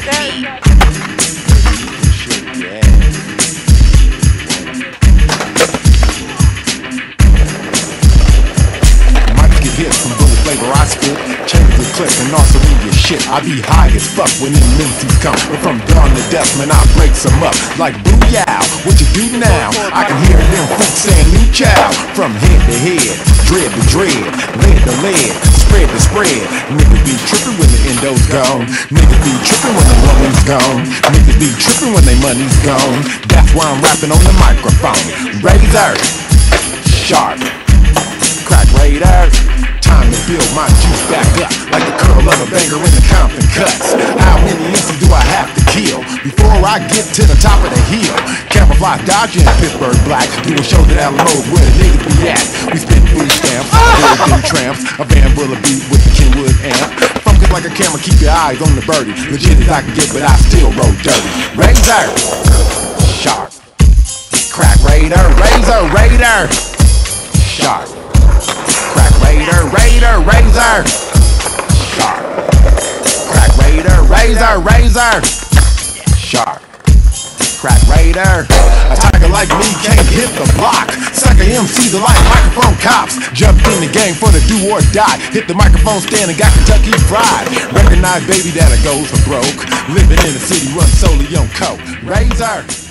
Hits from bullet flavor I spit, change the clip and also in your shit. I be high as fuck when them MCs come, but from dawn to dusk, man, I breaks them up like booyah. What you do now? I can hear them folks saying new child. From head to head, dread to dread, lead to lead, spread to spread. Niggas be tripping when the endo's gone. Niggas be tripping when the woman's gone. Niggas be tripping when they money's gone. That's why I'm rapping on the microphone. Razor, sharp, crack radar. Time to build my juice back up like the curl of a banger in the Compton cuts. How many MCs do I have to kill before I get to the top of the hill? Camouflage dodging Pittsburgh black, doing shows at Alamo where the niggas be at. We spin food stamps, them tramps, a Van Brilla beat with the Kenwood amp. Focus like a camera, keep your eyes on the birdie. Legit as I can get, but I still roll dirty. Razor, sharp, crack radar, razor, radar, sharp. Crack raider, raider, razor, sharp. Crack raider, razor, razor, sharp. Crack raider. A tiger like me can't hit the block. Sucker MCs are like microphone cops. Jumped in the game for the do or die. Hit the microphone stand and got Kentucky fried. Recognize baby that it goes for broke. Living in the city, run solely on coke. Razor.